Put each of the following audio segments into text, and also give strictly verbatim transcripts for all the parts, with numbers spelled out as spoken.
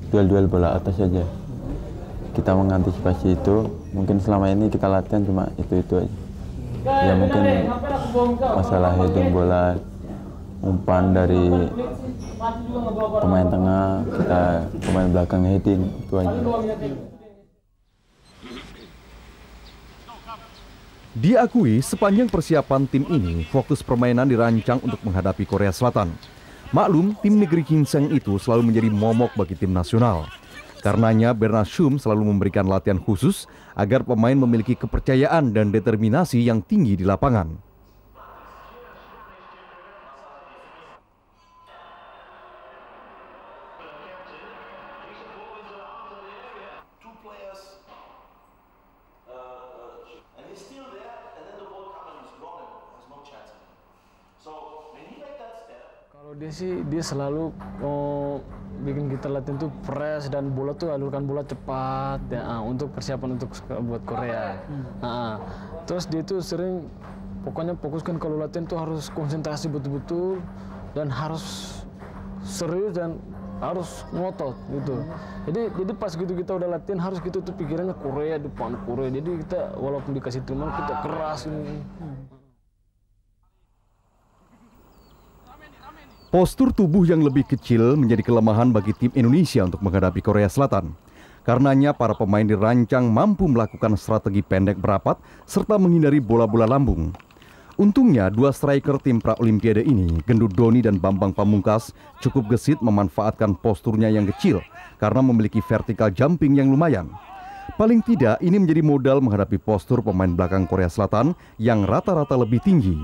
duel-duel bola atas aja. Kita mengantisipasi itu, mungkin selama ini kita latihan cuma itu-itu aja. Ya mungkin masalah heading bola, umpan dari pemain tengah, kita pemain belakang heading, itu aja. Diakui sepanjang persiapan tim ini, fokus permainan dirancang untuk menghadapi Korea Selatan. Maklum, tim negeri ginseng itu selalu menjadi momok bagi tim nasional. Karenanya Bernard Schum selalu memberikan latihan khusus agar pemain memiliki kepercayaan dan determinasi yang tinggi di lapangan. Kalau dia sih, dia selalu oh, bikin kita latihan tuh press dan bola tuh alurkan bola cepat ya, uh, untuk persiapan untuk buat Korea. Hmm. Uh, terus dia tuh sering pokoknya fokuskan kalau latihan tuh harus konsentrasi betul-betul dan harus serius dan harus ngotot gitu. Jadi jadi pas gitu kita udah latihan harus gitu tuh pikirannya Korea depan Korea. Jadi kita walaupun dikasih teman kita keras ini. Hmm. Postur tubuh yang lebih kecil menjadi kelemahan bagi tim Indonesia untuk menghadapi Korea Selatan. Karenanya para pemain dirancang mampu melakukan strategi pendek berapat serta menghindari bola-bola lambung. Untungnya dua striker tim pra-olimpiade ini, Gendut Doni dan Bambang Pamungkas, cukup gesit memanfaatkan posturnya yang kecil karena memiliki vertical jumping yang lumayan. Paling tidak ini menjadi modal menghadapi postur pemain belakang Korea Selatan yang rata-rata lebih tinggi.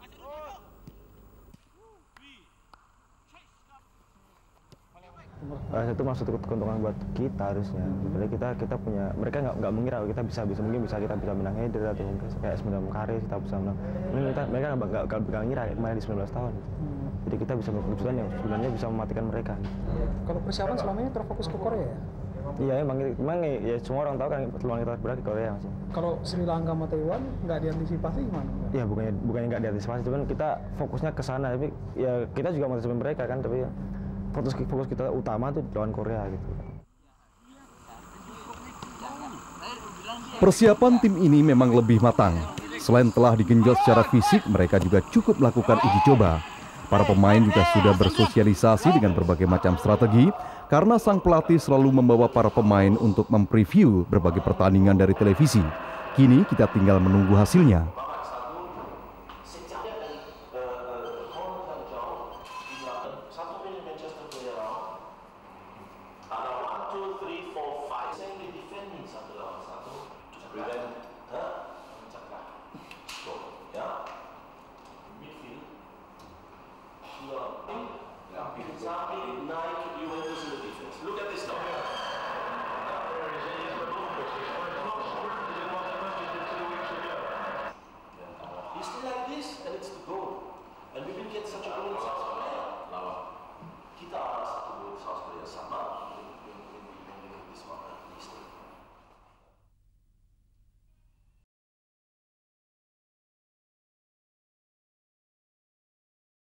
Itu maksud keuntungan buat kita harusnya. Jadi kita kita punya, mereka nggak nggak mengira kita bisa bisa mungkin bisa kita bisa menang header atau mungkin kayak sembilan kali kita bisa menang. Mungkin kita mereka nggak nggak nggak mengira kemarin di sembilan belas tahun. Hmm. Jadi kita bisa berkejutan yang sebenarnya bisa mematikan mereka. Kalau persiapan selama ini terfokus ke Korea ya? Iya emang emang ya semua orang tahu kan peluang kita berat di Korea masih. Kalau Sri Lanka sama Taiwan nggak diantisipasi gimana? Iya bukannya bukannya nggak diantisipasi, cuman kita fokusnya ke sana. Tapi ya kita juga mengantisipasi mereka kan, tapi ya, fokus fokus kita utama tuh lawan Korea gitu. Persiapan tim ini memang lebih matang. Selain telah digenjot secara fisik, mereka juga cukup melakukan uji coba. Para pemain juga sudah bersosialisasi dengan berbagai macam strategi karena sang pelatih selalu membawa para pemain untuk mempreview berbagai pertandingan dari televisi. Kini kita tinggal menunggu hasilnya.